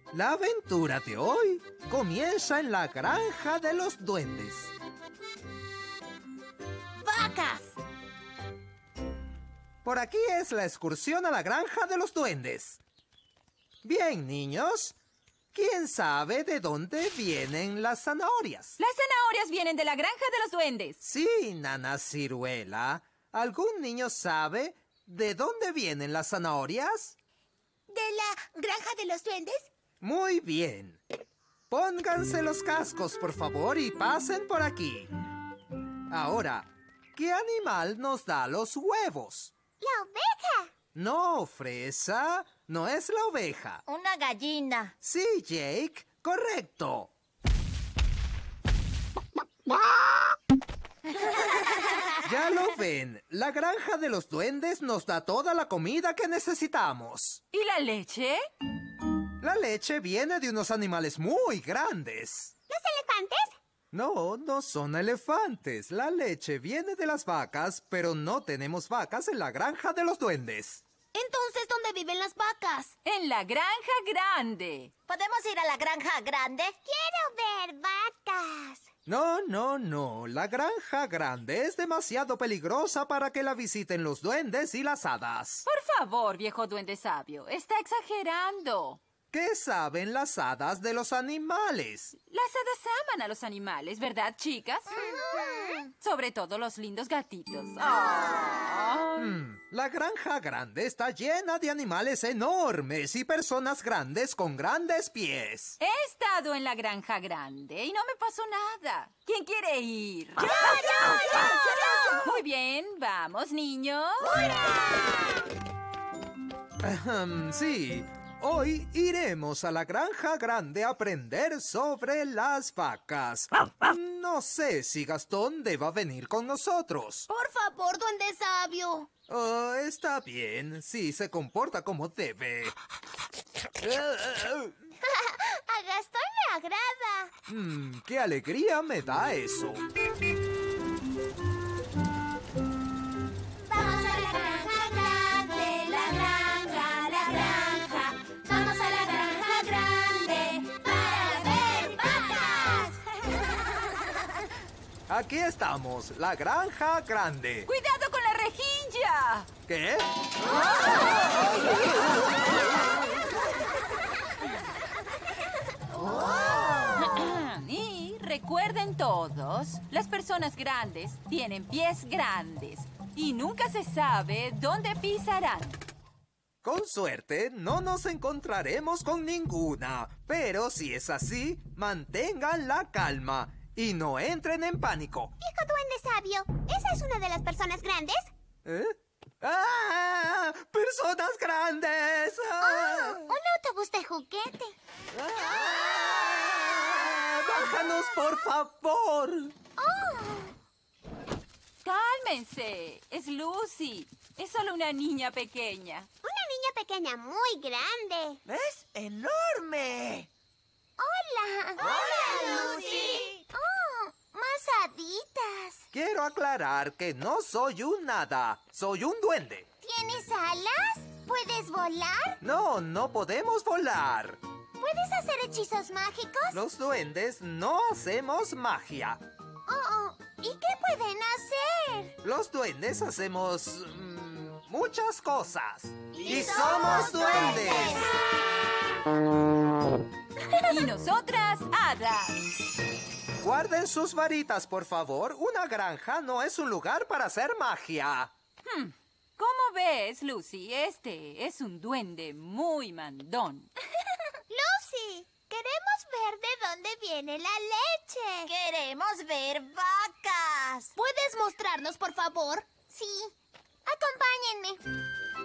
La aventura de hoy comienza en la granja de los duendes. ¡Vacas! Por aquí es la excursión a la granja de los duendes. Bien, niños. ¿Quién sabe de dónde vienen las zanahorias? Las zanahorias vienen de la granja de los duendes. Sí, Nana Ciruela. ¿Algún niño sabe de dónde vienen las zanahorias? ¿De la granja de los duendes? Muy bien. Pónganse los cascos, por favor, y pasen por aquí. Ahora, ¿qué animal nos da los huevos? ¡La oveja! No, Fresa, no es la oveja. Una gallina. Sí, Jake, correcto. Ya lo ven, la granja de los duendes nos da toda la comida que necesitamos. ¿Y la leche? La leche viene de unos animales muy grandes. ¿Los elefantes? No, no son elefantes. La leche viene de las vacas, pero no tenemos vacas en la granja de los duendes. Entonces, ¿dónde viven las vacas? En la granja grande. ¿Podemos ir a la granja grande? Quiero ver vacas. No, no, no. La granja grande es demasiado peligrosa para que la visiten los duendes y las hadas. Por favor, viejo duende sabio, está exagerando. ¿Qué saben las hadas de los animales? Las hadas aman a los animales, ¿verdad, chicas? Sobre todo los lindos gatitos. La granja grande está llena de animales enormes y personas grandes con grandes pies. He estado en la granja grande y no me pasó nada. ¿Quién quiere ir? ¡Yo! Muy bien, vamos, niños. Sí, hoy iremos a la granja grande a aprender sobre las vacas. No sé si Gastón deba venir con nosotros. Por favor, duende sabio. Oh, está bien, sí, se comporta como debe. A Gastón le agrada. ¡Qué alegría me da eso! Vamos a la granja grande, la granja. Vamos a la granja grande para ver vacas. Aquí estamos, la granja grande. ¡Cuidado con la rejilla! ¿Qué? Y recuerden todos, las personas grandes tienen pies grandes y nunca se sabe dónde pisarán. Con suerte, no nos encontraremos con ninguna. Pero si es así, mantengan la calma y no entren en pánico. Viejo duende sabio, ¿esa es una de las personas grandes? ¿Eh? ¡Ah! ¡Personas grandes! ¡Ah! Un autobús de juguete. ¡Ah! ¡Bájanos, por favor! ¡Cálmense! Es Lucy. Es solo una niña pequeña. Una niña pequeña muy grande. ¡Es enorme! ¡Hola! ¡Hola, Lucy! ¡Oh! ¡Más haditas! Quiero aclarar que no soy un hada. Soy un duende. ¿Tienes alas? ¿Puedes volar? No, no podemos volar. ¿Puedes hacer hechizos mágicos? Los duendes no hacemos magia. ¿Y qué pueden hacer? Los duendes hacemos muchas cosas. ¡Y somos duendes! Y nosotras, hadas. Guarden sus varitas, por favor. Una granja no es un lugar para hacer magia. ¿Cómo ves, Lucy? Este es un duende muy mandón. Lucy, queremos ver de dónde viene la leche. ¡Queremos ver vacas! ¿Puedes mostrarnos, por favor? Sí. Acompáñenme.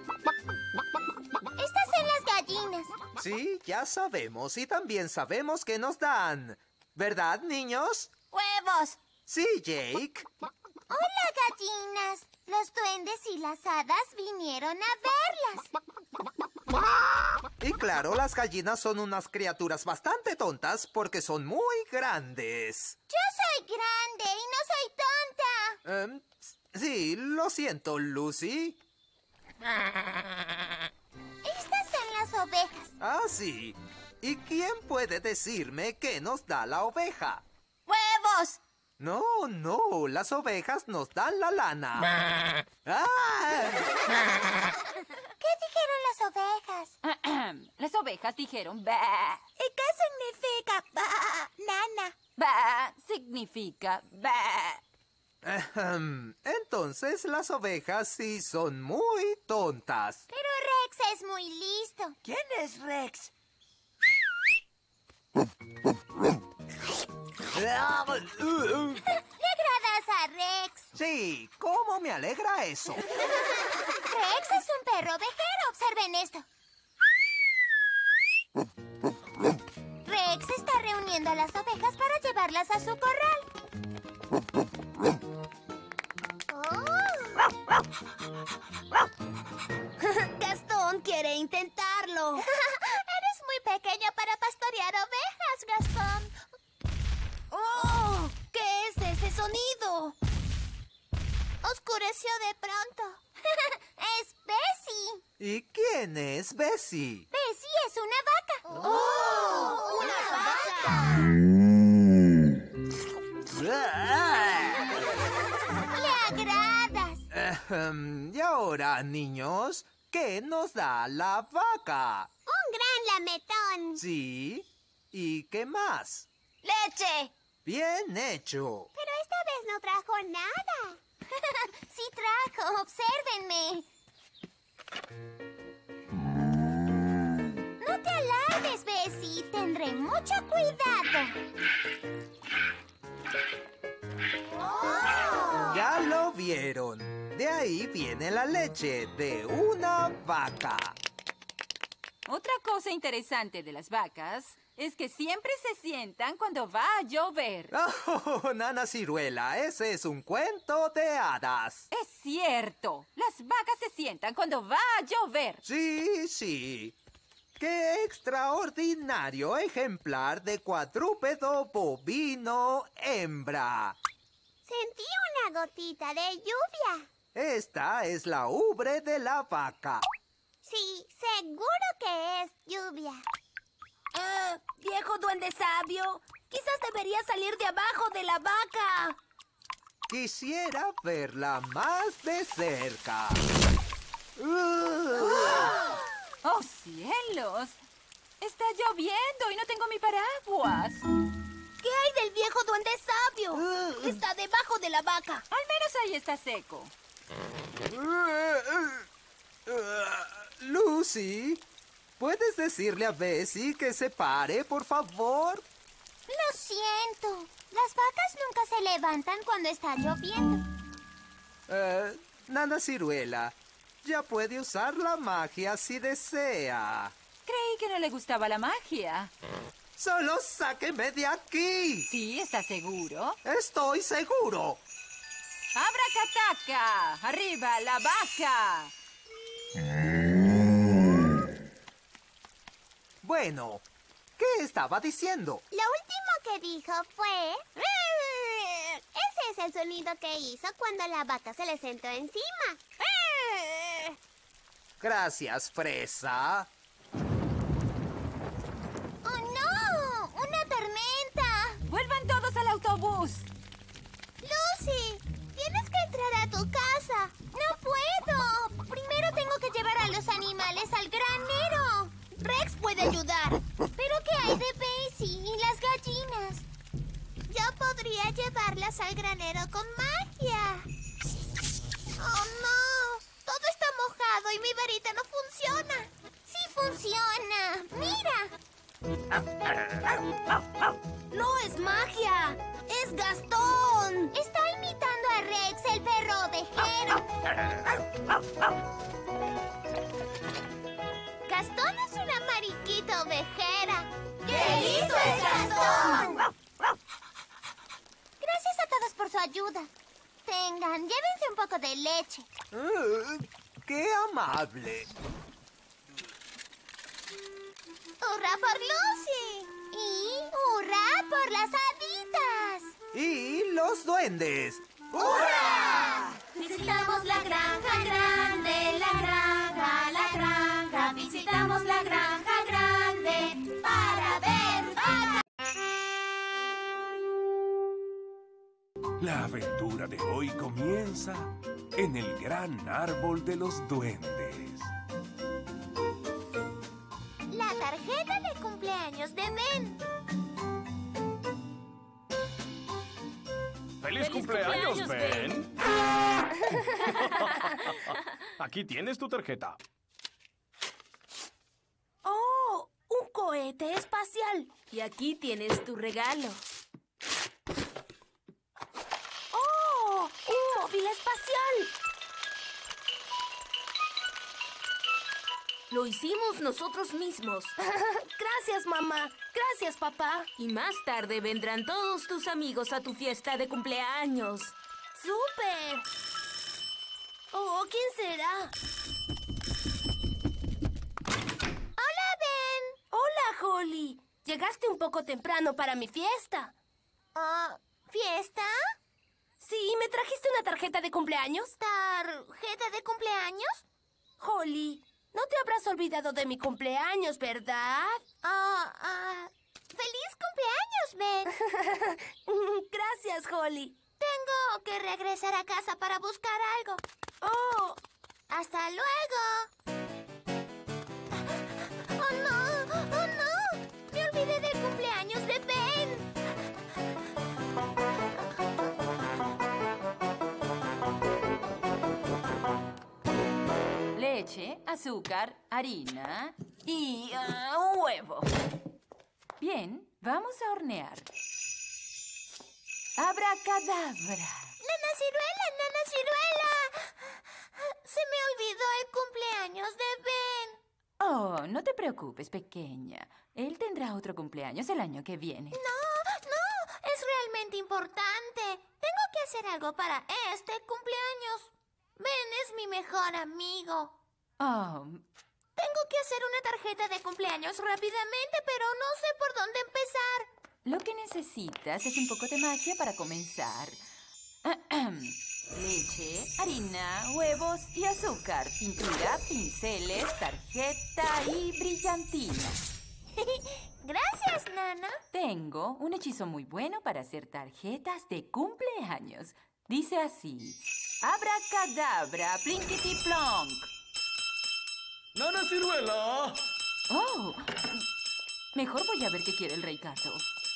Estas son las gallinas. Sí, ya sabemos. Y también sabemos que nos dan. ¿Verdad, niños? ¡Huevos! Sí, Jake. Hola, gallinas. Los duendes y las hadas vinieron a verlas. Y claro, las gallinas son unas criaturas bastante tontas porque son muy grandes. Yo soy grande y no soy tonta. Sí, lo siento, Lucy. Estas son las ovejas. Ah, sí. ¿Y quién puede decirme qué nos da la oveja? ¡Huevos! No, las ovejas nos dan la lana. ¡Ah! ¿Qué dijeron las ovejas? Las ovejas dijeron ba. ¿Y qué significa nana? Ba significa ba. Entonces las ovejas sí son muy tontas. Pero Rex es muy listo. ¿Quién es Rex? ¿Le agradas a Rex? Sí, ¿cómo me alegra eso? Rex es un perro ovejero. Observen esto. Rex está reuniendo a las ovejas para llevarlas a su corral. Gastón quiere intentarlo. Eres muy pequeño para pastorear ovejas, Gastón. ¡Oh! ¿Qué es ese sonido? Oscureció de pronto. Es Bessie. ¿Y quién es Bessie? Bessie es una vaca. ¡Oh! ¡Una vaca! ¡Le agradas! Y ahora, niños, ¿qué nos da la vaca? Un gran lametón. Sí. ¿Y qué más? ¡Leche! Bien hecho. Pero esta vez no trajo nada. Sí trajo, obsérvenme. No te alarmes, Bessie. Tendré mucho cuidado. Ya lo vieron. De ahí viene la leche de una vaca. Otra cosa interesante de las vacas es que siempre se sientan cuando va a llover. Oh, Nana Ciruela, ese es un cuento de hadas. Es cierto. Las vacas se sientan cuando va a llover. Sí. ¡Qué extraordinario ejemplar de cuadrúpedo bovino hembra! Sentí una gotita de lluvia. Esta es la ubre de la vaca. Sí, seguro que es lluvia. Viejo duende sabio, quizás debería salir de abajo de la vaca. Quisiera verla más de cerca. ¡Oh, cielos! Está lloviendo y no tengo mi paraguas. ¿Qué hay del viejo duende sabio? Está debajo de la vaca. Al menos ahí está seco. Lucy, ¿puedes decirle a Bessie que se pare, por favor? Lo siento. Las vacas nunca se levantan cuando está lloviendo. Nana Ciruela, ya puede usar la magia si desea. Creí que no le gustaba la magia. ¡Solo sáqueme de aquí! ¿Sí? ¿Estás seguro? ¡Estoy seguro! ¡Abracataca! ¡Arriba la vaca! Bueno, ¿qué estaba diciendo? Lo último que dijo fue... Ese es el sonido que hizo cuando la vaca se le sentó encima. Gracias, Fresa. ¡Oh, no! ¡Una tormenta! ¡Vuelvan todos al autobús! ¡Lucy! ¡Tienes que entrar a tu casa! ¡No puedo! Primero tengo que llevar a los animales al granero. Rex puede ayudar. ¿Pero qué hay de Bessie y las gallinas? Yo podría llevarlas al granero con magia. ¡Oh, no! Todo está mojado y mi varita no funciona. ¡Sí funciona! ¡Mira! ¡No es magia! ¡Es Gastón! Está imitando a Rex, el perro ovejero. Gastón es una mariquita ovejera. ¡Qué listo es Gastón! Gracias a todos por su ayuda. Tengan, llévense un poco de leche. ¡Qué amable! ¡Hurra por Lucy! ¡Y hurra por las haditas! ¡Y los duendes! ¡Hurra! Visitamos la granja grande, la granja, la granja. Visitamos la granja grande para La aventura de hoy comienza en el gran árbol de los duendes. La tarjeta de cumpleaños de Ben. ¡Feliz cumpleaños, Ben! Aquí tienes tu tarjeta. ¡Oh! ¡Un cohete espacial! Y aquí tienes tu regalo. ¡Oh! ¡Un móvil espacial! Lo hicimos nosotros mismos. Gracias, mamá. Gracias, papá. Y más tarde vendrán todos tus amigos a tu fiesta de cumpleaños. ¡Súper! Oh, ¿quién será? ¡Hola, Ben! Hola, Holly. Llegaste un poco temprano para mi fiesta. ¿Fiesta? Sí, ¿me trajiste una tarjeta de cumpleaños? ¿Tarjeta de cumpleaños? Holly, no te habrás olvidado de mi cumpleaños, ¿verdad? ¡Feliz cumpleaños, Ben! Gracias, Holly. Tengo que regresar a casa para buscar algo. Oh, ¡Hasta luego! ¡Oh, no! ¡Oh, no! ¡Me olvidé del cumpleaños de Ben! Leche, azúcar, harina y huevo. Bien, vamos a hornear. ¡Abracadabra! ¡Nana Ciruela! ¡Nana Ciruela! Se me olvidó el cumpleaños de Ben. Oh, no te preocupes, pequeña. Él tendrá otro cumpleaños el año que viene. No, es realmente importante. Tengo que hacer algo para este cumpleaños. Ben es mi mejor amigo. Oh, Tengo que hacer una tarjeta de cumpleaños rápidamente, pero no sé por dónde empezar. lo que necesitas es un poco de magia para comenzar. Leche, harina, huevos y azúcar, pintura, pinceles, tarjeta y brillantina. Gracias, Nana. Tengo un hechizo muy bueno para hacer tarjetas de cumpleaños. Dice así: abracadabra, plinkety plonk. ¡Nana Ciruela! Oh, mejor voy a ver qué quiere el rey Gato.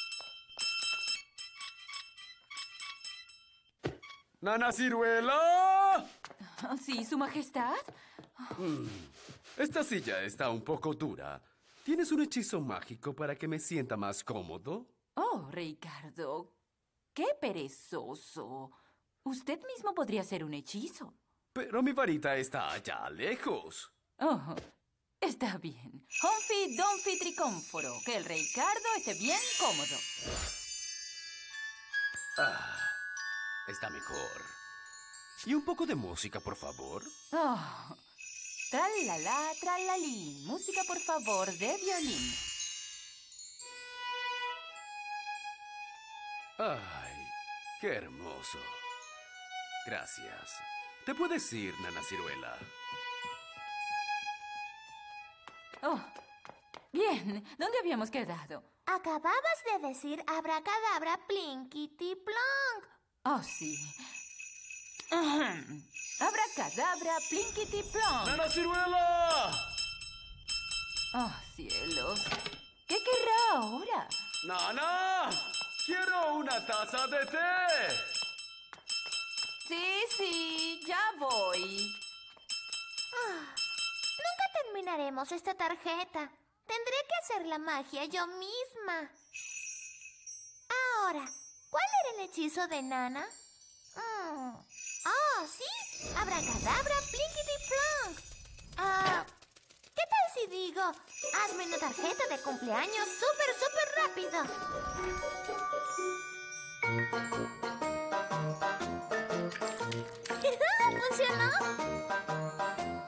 ¡Nana Ciruela! Oh, sí, su majestad. Esta silla está un poco dura. ¿Tienes un hechizo mágico para que me sienta más cómodo? Oh, Ricardo, qué perezoso. Usted mismo podría hacer un hechizo. Pero mi varita está allá lejos. Oh, está bien. Humphy, Dumphy, Tricómforo. Que el Ricardo esté bien cómodo. Está mejor. ¿Y un poco de música, por favor? Oh, tralala, tralalín. Música, por favor, de violín. Ay, qué hermoso. Gracias. ¿Te puedes ir, Nana Ciruela? Oh, bien. ¿Dónde habíamos quedado? Acababas de decir abracadabra, plinkety plonk. Oh, sí. Abracadabra, plinkety plonk. ¡Nana Ciruela! Oh, cielos. ¿Qué querrá ahora? ¡Nana! ¡Quiero una taza de té! Sí, ya voy. Nunca terminaremos esta tarjeta. Tendré que hacer la magia yo misma. Ahora, ¿cuál era el hechizo de Nana? Sí. Abracadabra, plinkety plonk. ¿Qué tal si digo, hazme una tarjeta de cumpleaños súper rápido? ¿Funcionó?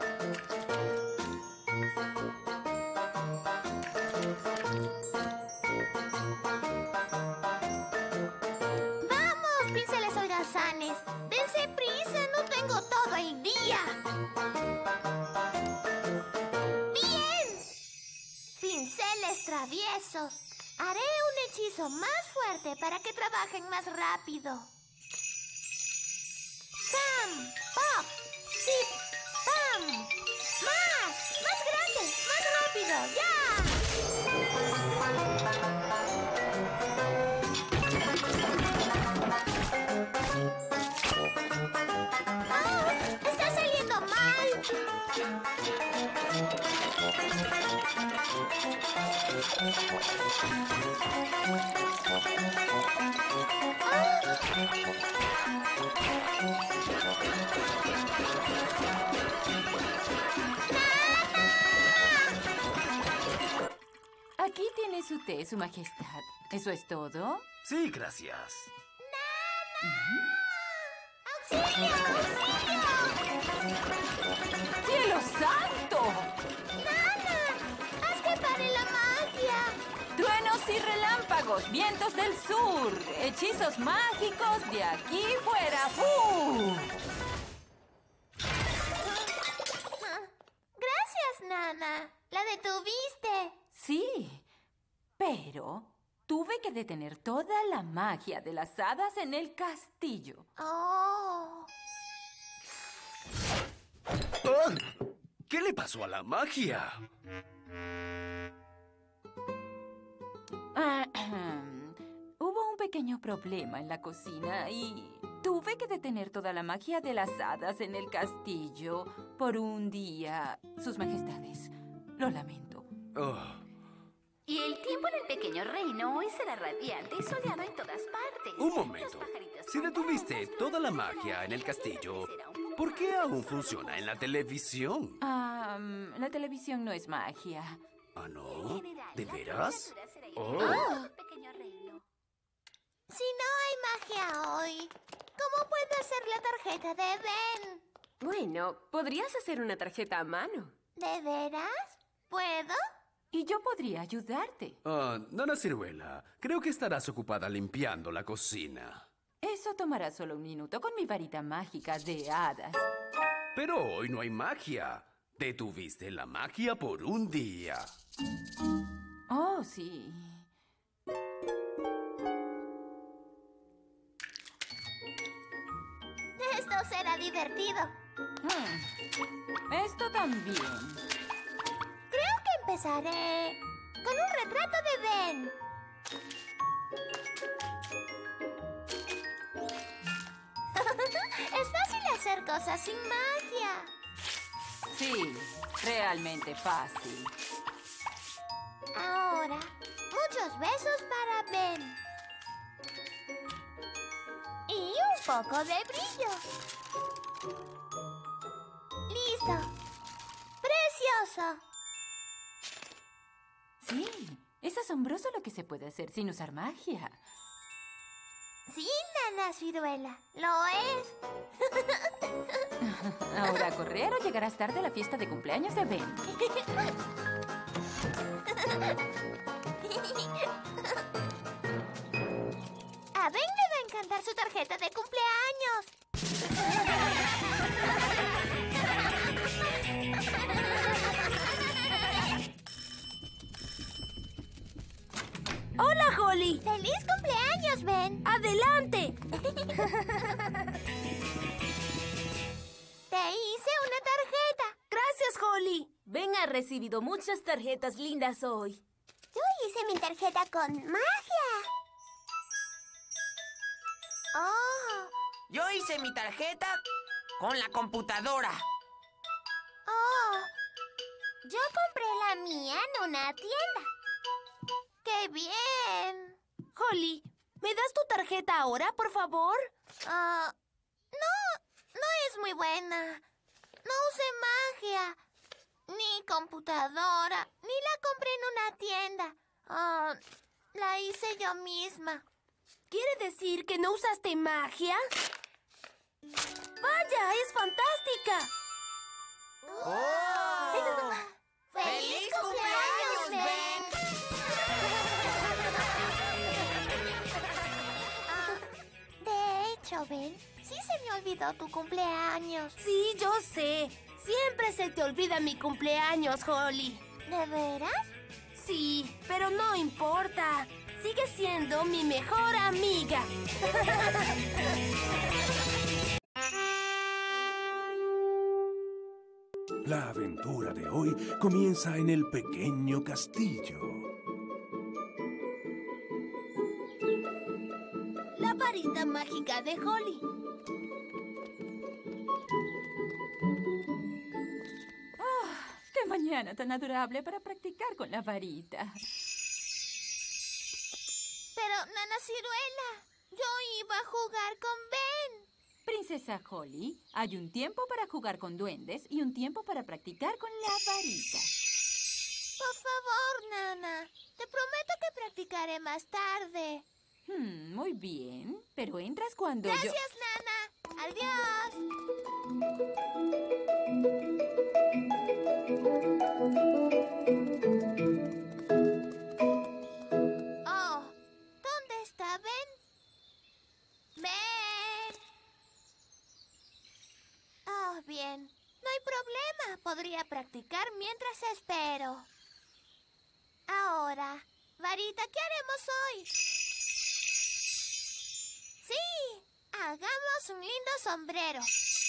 ¡Vamos, pinceles holgazanes! ¡Dense prisa! ¡No tengo todo el día! ¡Bien! Pinceles traviesos. Haré un hechizo más fuerte para que trabajen más rápido. ¡Pam! ¡Pop! ¡Zip! ¡Pam! ¡Más! ¡Más grande! ¡Más rápido! ¡Ya! ¡Oh! ¡Está saliendo mal! Aquí tiene su té, Su Majestad. ¿Eso es todo? Sí, gracias. ¡Auxilio! ¡Auxilio! ¡Cielo santo! ¡Nana! ¡Haz que pare la magia! Truenos y relámpagos, vientos del sur, hechizos mágicos de aquí fuera. ¡Fu! Gracias, Nana. La detuviste. Sí, pero tuve que detener toda la magia de las hadas en el castillo. Oh. ¡Ah! ¿Qué le pasó a la magia? Hubo un pequeño problema en la cocina y tuve que detener toda la magia de las hadas en el castillo por un día. Sus Majestades, lo lamento. Oh. Y el tiempo en el pequeño reino hoy será radiante y soleado en todas partes. Un momento. Si detuviste toda la magia en el castillo, ¿por qué aún funciona en la televisión? La televisión no es magia. ¿Ah, no? ¿De veras? Oh. Si no hay magia hoy, ¿cómo puedo hacer la tarjeta de Ben? Bueno, podrías hacer una tarjeta a mano. ¿De veras? ¿Puedo? Y yo podría ayudarte. Dona Ciruela, creo que estarás ocupada limpiando la cocina. Eso tomará solo un minuto con mi varita mágica de hadas. Pero hoy no hay magia. Detuviste la magia por un día. Oh, sí. Esto será divertido. Esto también. Creo que empezaré con un retrato de Ben. Es fácil hacer cosas sin magia. Sí, realmente fácil. Ahora, muchos besos para Ben. Y un poco de brillo. ¡Listo! ¡Precioso! Sí, es asombroso lo que se puede hacer sin usar magia. Sí, Nana Ciruela, lo es. Ahora a correr o llegarás tarde a la fiesta de cumpleaños de Ben. A Ben le va a encantar su tarjeta de cumpleaños. ¡Hola, Holly! ¡Feliz cumpleaños, Ben! ¡Adelante! Te hice una tarjeta. Gracias, Holly. Ben ha recibido muchas tarjetas lindas hoy. Yo hice mi tarjeta con magia. Oh, Yo hice mi tarjeta con la computadora. oh. Yo compré la mía en una tienda. ¡Qué bien! Holly, ¿me das tu tarjeta ahora, por favor? No es muy buena. No usé magia, ni computadora, ni la compré en una tienda. La hice yo misma. ¿Quiere decir que no usaste magia? ¡Vaya, es fantástica! ¡Oh! ¡Feliz cumpleaños, Ben! De hecho, Ben, sí se me olvidó tu cumpleaños. Sí, yo sé. Siempre se te olvida mi cumpleaños, Holly. ¿De veras? Sí, pero no importa. Sigue siendo mi mejor amiga. La aventura de hoy comienza en el pequeño castillo. La varita mágica de Holly. ¡Qué mañana tan adorable para practicar con la varita! Pero, Nana Ciruela, yo iba a jugar con Ben. Princesa Holly, hay un tiempo para jugar con duendes y un tiempo para practicar con la varita. Por favor, Nana. Te prometo que practicaré más tarde. Muy bien, pero entras cuando Gracias, Nana. Adiós. Oh, ¿dónde está Ben? Ben. Oh, bien. No hay problema. Podría practicar mientras espero. Ahora, varita, ¿qué haremos hoy? ¡Sí! Hagamos un lindo sombrero.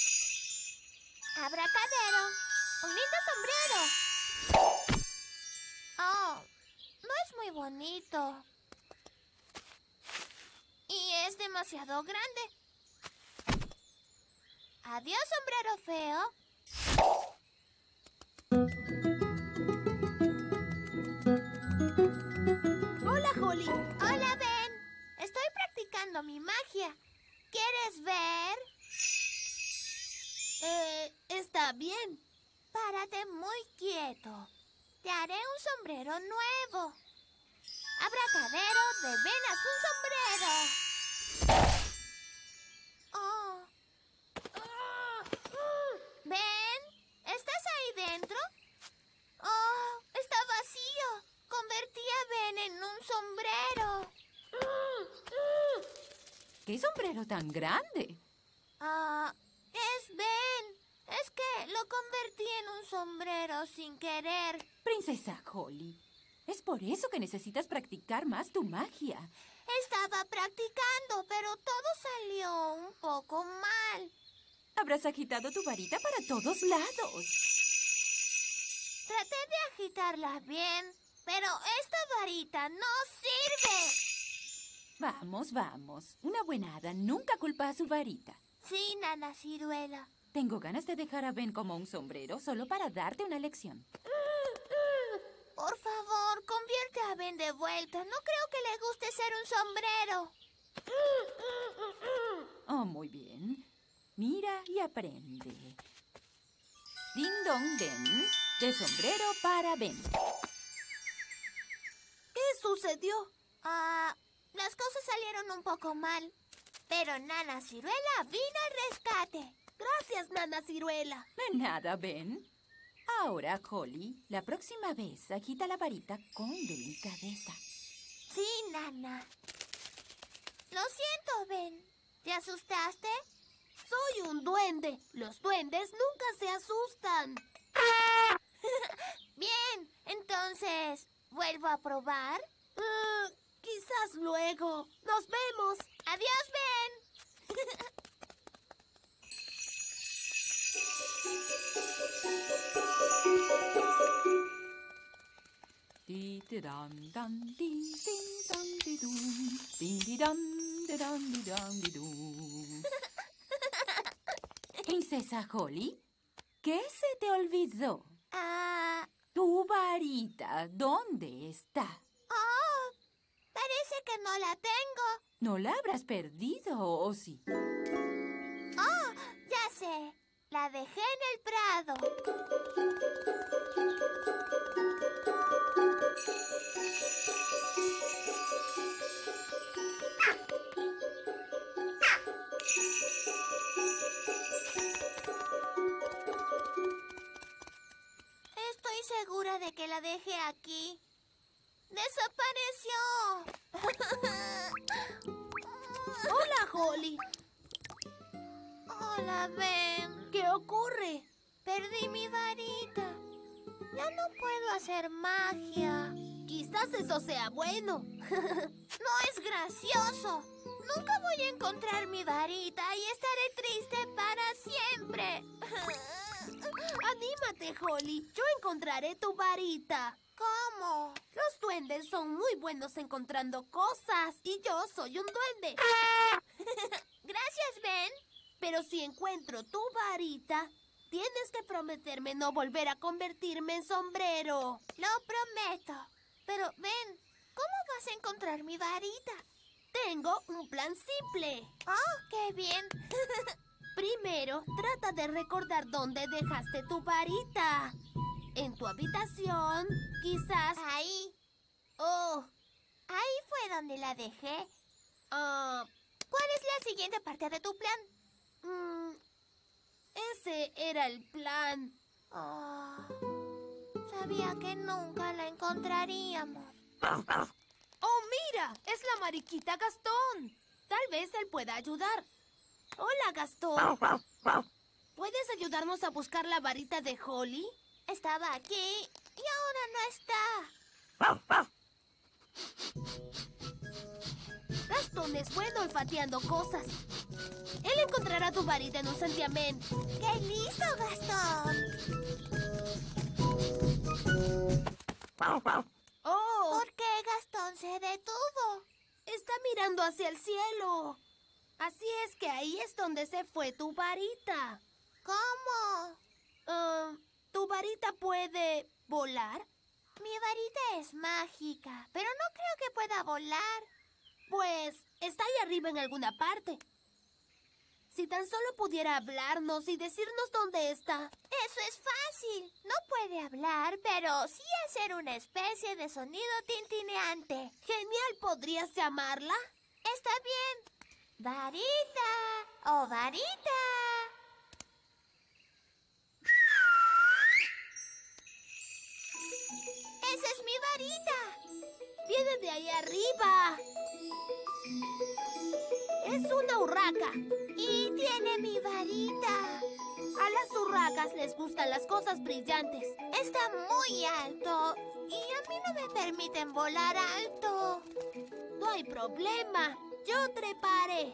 Abracadero. ¡Un lindo sombrero! Oh, no es muy bonito. Y es demasiado grande. Adiós, sombrero feo. Hola, Holly. Hola, Ben. Estoy practicando mi magia. ¿Quieres ver? Está bien. Párate muy quieto. Te haré un sombrero nuevo. Abracadero de Ben, haz un sombrero. Oh. Ben, ¿estás ahí dentro? Oh, está vacío. Convertí a Ben en un sombrero. ¿Qué sombrero tan grande? Es Ben. Es que lo convertí en un sombrero sin querer. Princesa Holly, es por eso que necesitas practicar más tu magia. Estaba practicando, pero todo salió un poco mal. Habrás agitado tu varita para todos lados. Traté de agitarla bien, pero esta varita no sirve. Vamos, vamos. Una buena hada nunca culpa a su varita. Sí, Nana Ciruela. Tengo ganas de dejar a Ben como un sombrero solo para darte una lección. Por favor, convierte a Ben de vuelta. No creo que le guste ser un sombrero. Oh, muy bien. Mira y aprende. Ding dong den, de sombrero para Ben. ¿Qué sucedió? Las cosas salieron un poco mal. Pero Nana Ciruela vino al rescate. Gracias, Nana Ciruela. De nada, Ben. Ahora, Holly, la próxima vez agita la varita con delicadeza. Sí, Nana. Lo siento, Ben. ¿Te asustaste? Soy un duende. Los duendes nunca se asustan. Bien, entonces, ¿vuelvo a probar? Quizás luego. Nos vemos. Adiós, Ben. Di di dan dan din din dan di dum, din di dan di dan di dan di dum. Princesa Holly, ¿qué se te olvidó? Tu varita, ¿dónde está? Oh, parece que no la tengo. ¿No la habrás perdido o sí? Oh, ya sé. La dejé en el prado. Estoy segura de que la dejé aquí. ¡Desapareció! Hola, Holly. Hola, Ben. ¿Qué ocurre? Perdí mi varita. Ya no puedo hacer magia. Quizás eso sea bueno. No es gracioso. Nunca voy a encontrar mi varita y estaré triste para siempre. Anímate, Holly. Yo encontraré tu varita. ¿Cómo? Los duendes son muy buenos encontrando cosas y yo soy un duende. Gracias, Ben. Pero si encuentro tu varita, tienes que prometerme no volver a convertirme en sombrero. Lo prometo. Pero, Ben, ¿cómo vas a encontrar mi varita? Tengo un plan simple. ¡Oh, qué bien! Primero, trata de recordar dónde dejaste tu varita. En tu habitación, quizás... Ahí. Oh. Ahí fue donde la dejé. Ah. ¿Cuál es la siguiente parte de tu plan? Ese era el plan. Oh, sabía que nunca la encontraríamos. ¡Oh, mira! Es la mariquita Gastón. Tal vez él pueda ayudar. Hola, Gastón. ¿Puedes ayudarnos a buscar la varita de Holly? Estaba aquí y ahora no está. Gastón es bueno olfateando cosas. Él encontrará tu varita en un santiamén. ¡Qué listo, Gastón! ¡Oh! ¿Por qué Gastón se detuvo? Está mirando hacia el cielo. Así es que ahí es donde se fue tu varita. ¿Cómo? ¿Tu varita puede volar? Mi varita es mágica, pero no creo que pueda volar. Pues está ahí arriba en alguna parte. Si tan solo pudiera hablarnos y decirnos dónde está. Eso es fácil. No puede hablar, pero sí hacer una especie de sonido tintineante. Genial, ¿podrías llamarla? Está bien. Varita, oh varita. ¡Esa es mi varita! ¡Viene de ahí arriba! ¡Es una urraca! ¡Y tiene mi varita! A las urracas les gustan las cosas brillantes. Está muy alto y a mí no me permiten volar alto. No hay problema. Yo treparé.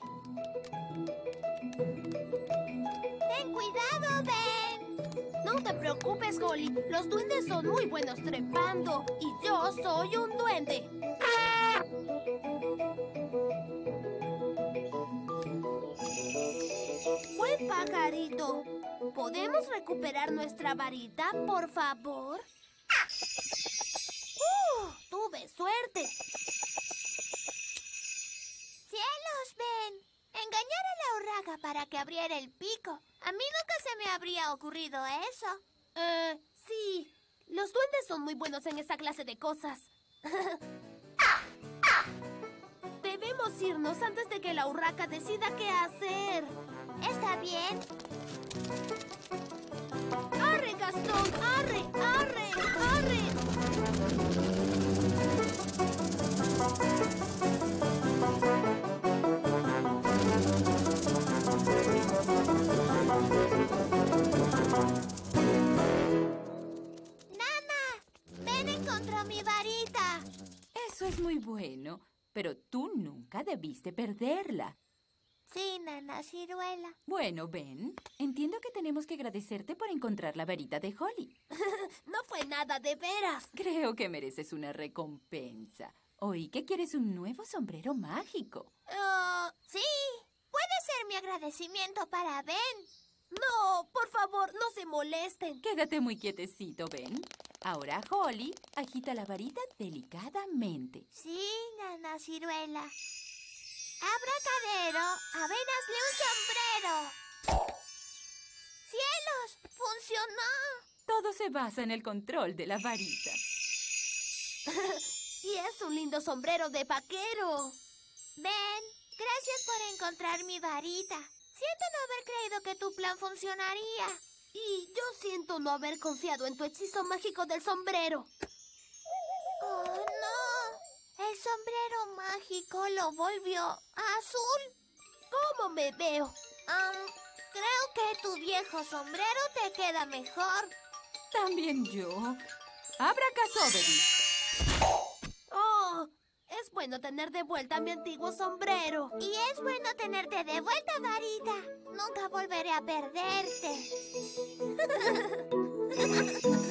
¡Ten cuidado, Ben! No te preocupes, Holly. Los duendes son muy buenos trepando. Y yo soy un duende. Buen pajarito. ¿Podemos recuperar nuestra varita, por favor? Tuve suerte. ¡Cielos, Ben! Engañar a la urraca para que abriera el pico. A mí nunca se me habría ocurrido eso. Sí. Los duendes son muy buenos en esa clase de cosas. Debemos irnos antes de que la urraca decida qué hacer. Está bien. ¡Arre, Gastón! ¡Arre! ¡Arre! ¡Arre! ¡Nana! ¡Ben encontró mi varita! Eso es muy bueno, pero tú nunca debiste perderla. Sí, Nana Ciruela. Bueno, Ben, entiendo que tenemos que agradecerte por encontrar la varita de Holly. No fue nada, de veras. Creo que mereces una recompensa. Oí que quieres un nuevo sombrero mágico. Sí, puede ser mi agradecimiento para Ben. No, por favor, no se molesten. Quédate muy quietecito, Ben. Ahora Holly agita la varita delicadamente. Sí, Nana Ciruela. Abracadero, a Ben hazle un sombrero. ¡Cielos! ¡Funcionó! Todo se basa en el control de la varita. Y es un lindo sombrero de vaquero. Ben, gracias por encontrar mi varita. Siento no haber creído que tu plan funcionaría. Y yo siento no haber confiado en tu hechizo mágico del sombrero. ¡Oh, no! El sombrero mágico lo volvió azul. ¿Cómo me veo? Creo que tu viejo sombrero te queda mejor. También yo. Abracasóbedi. ¡Oh! Es Es bueno tener de vuelta mi antiguo sombrero. Y es bueno tenerte de vuelta, Varita. Nunca volveré a perderte.